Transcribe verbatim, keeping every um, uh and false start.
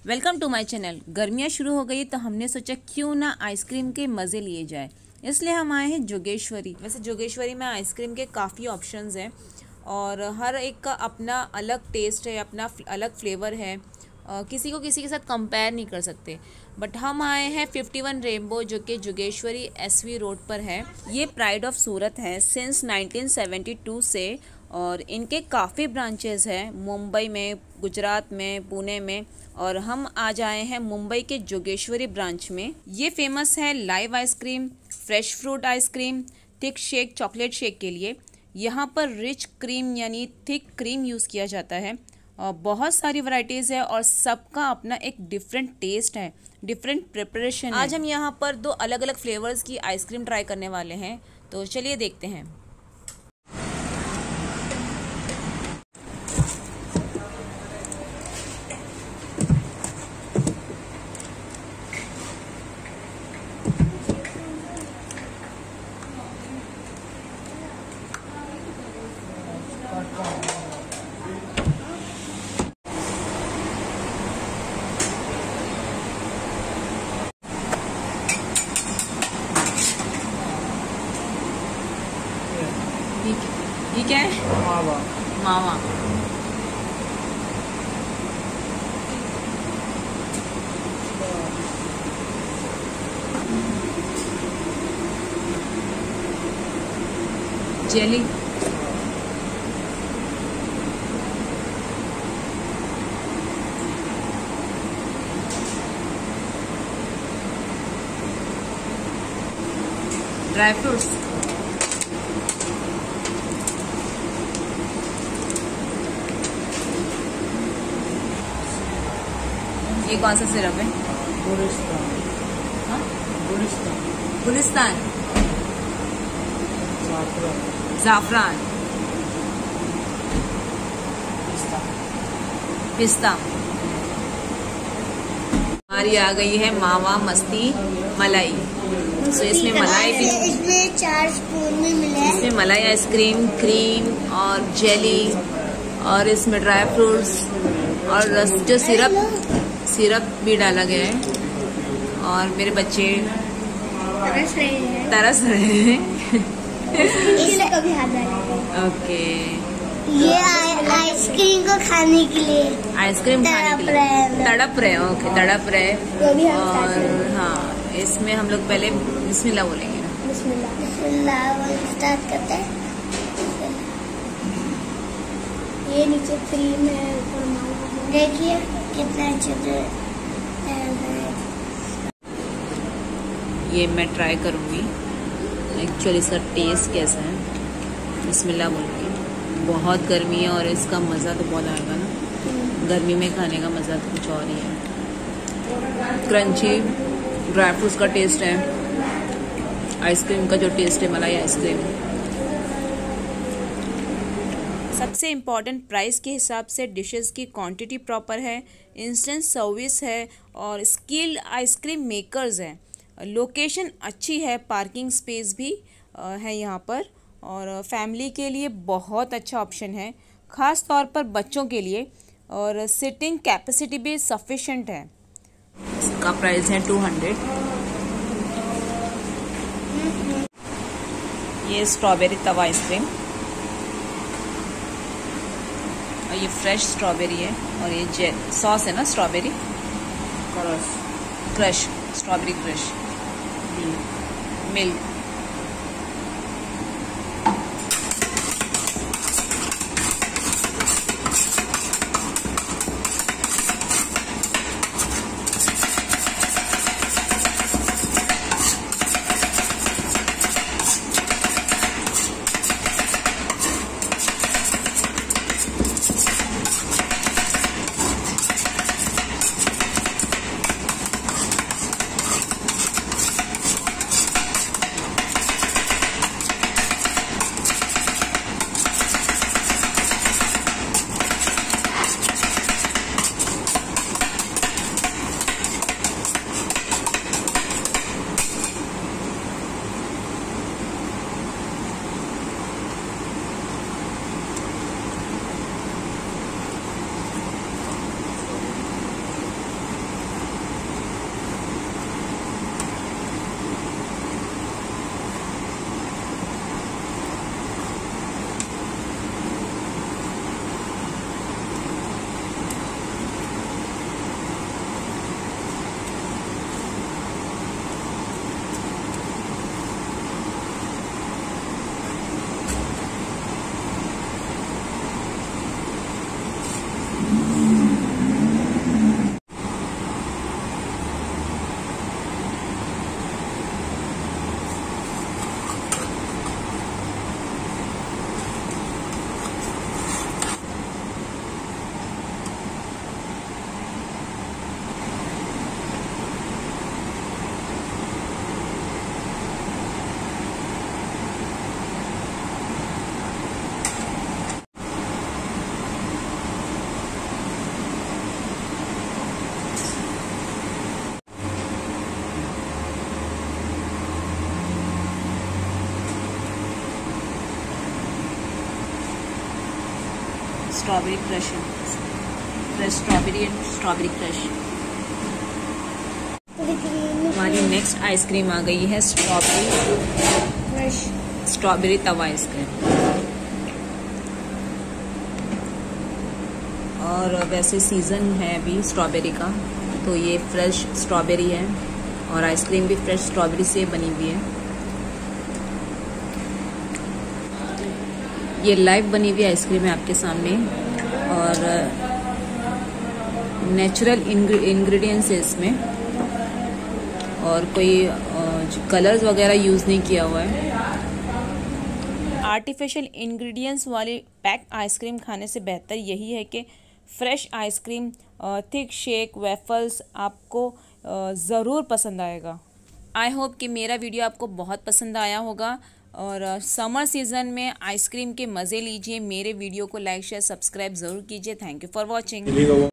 Welcome to my channel. गर्मियाँ शुरू हो गई तो हमने सोचा क्यों ना आइसक्रीम के मज़े लिए जाए, इसलिए हम आए हैं जोगेश्वरी। वैसे जोगेश्वरी में आइसक्रीम के काफ़ी ऑप्शंस हैं और हर एक का अपना अलग टेस्ट है, अपना अलग फ्लेवर है। Uh, किसी को किसी के साथ कंपेयर नहीं कर सकते। बट हम आए हैं फिफ्टी वन रेनबो, जो कि जोगेश्वरी एसवी रोड पर है। ये प्राइड ऑफ सूरत है सिंस नाइनटीन सेवेंटी टू से, और इनके काफ़ी ब्रांचेस हैं मुंबई में, गुजरात में, पुणे में, और हम आज आए हैं मुंबई के जोगेश्वरी ब्रांच में। ये फेमस है live ice cream, fresh fruit ice cream, thick shake, chocolate shake के लिए। यहाँ पर रिच क्रीम यानी थिक क्रीम यूज़ किया जाता है और बहुत सारी वैरायटीज़ है और सबका अपना एक डिफरेंट टेस्ट है, डिफरेंट प्रिपरेशन है। आज हम यहाँ पर दो अलग अलग फ्लेवर्स की आइसक्रीम ट्राई करने वाले हैं, तो चलिए देखते हैं। ये क्या है? मावा। मावा। जेली। Dry fruits. ये कौन सा सिरप है? गुलिस्तान। हाँ? गुलिस्तान। गुलिस्तान। जाफरान। जाफरान। पिस्ता। पिस्ता। हमारी आ गई है मावा मस्ती मलाई। तो इसमें मलाई भी, इसमें चार स्पून में मिला है। इसमें मलाई आइसक्रीम, क्रीम और जेली, और इसमें ड्राई फ्रूट्स और रस, जो सिरप सिरप भी डाला गया है। और मेरे बच्चे तरस रहे हैं। तरस रहे हैं। इससे कभी हाथ डालेंगे। ओके। ये आइसक्रीम को खाने के लिए आइसक्रीम खाने के लिए तड़प रहे। ओके, तड़प रहे। और हाँ, इसमें हम लोग पहले बिस्मिल्लाह बोलेंगे ना। बिस्मिल्लाह बिस्मिल्लाह स्टार्ट करते हैं। ये नीचे क्रीम है, ऊपर मावा। देखिए कितना अच्छे से। ये मैं ट्राई करूँगी एक्चुअली इसका टेस्ट कैसा है। बिस्मिल्लाह बोल के। बहुत गर्मी है और इसका मज़ा तो बहुत आएगा ना। गर्मी में खाने का मज़ा तो कुछ और ही है। क्रंची ड्राई फ्रूट्स का टेस्ट है, आइसक्रीम का जो टेस्ट है, मलाई आइसक्रीम। सबसे इम्पॉर्टेंट प्राइस के हिसाब से डिशेस की क्वांटिटी प्रॉपर है, इंस्टेंट सर्विस है और स्किल्ड आइसक्रीम मेकर्स हैं। लोकेशन अच्छी है, पार्किंग स्पेस भी है यहाँ पर, और फैमिली के लिए बहुत अच्छा ऑप्शन है, ख़ास तौर पर बच्चों के लिए, और सिटिंग कैपेसिटी भी सफिशेंट है। इसका प्राइस है टू हंड्रेड। ये स्ट्रॉबेरी तवा आइसक्रीम, और ये फ्रेश स्ट्रॉबेरी है, और ये जेल सॉस है ना, strawberry crush. Crush, strawberry crush, milk. Strawberry crush है, fresh strawberry and strawberry crush. हमारी नेक्स्ट आइसक्रीम आ गई है स्ट्रॉबेरी फ्रेश स्ट्रॉबेरी तवा आइसक्रीम। और वैसे सीज़न है अभी स्ट्रॉबेरी का, तो ये फ्रेश स्ट्रॉबेरी है और आइसक्रीम भी फ्रेश स्ट्रॉबेरी से बनी हुई है। ये लाइव बनी हुई आइसक्रीम है आपके सामने और नेचुरल इंग्रेडिएंट्स है इसमें और कोई कलर्स वगैरह यूज़ नहीं किया हुआ है। आर्टिफिशियल इंग्रेडिएंट्स वाली पैक आइसक्रीम खाने से बेहतर यही है कि fresh ice cream, thick shake, waffles आपको ज़रूर पसंद आएगा। आई होप कि मेरा वीडियो आपको बहुत पसंद आया होगा और समर सीज़न में आइसक्रीम के मज़े लीजिए। मेरे वीडियो को लाइक शेयर सब्सक्राइब ज़रूर कीजिए। Thank you for watching.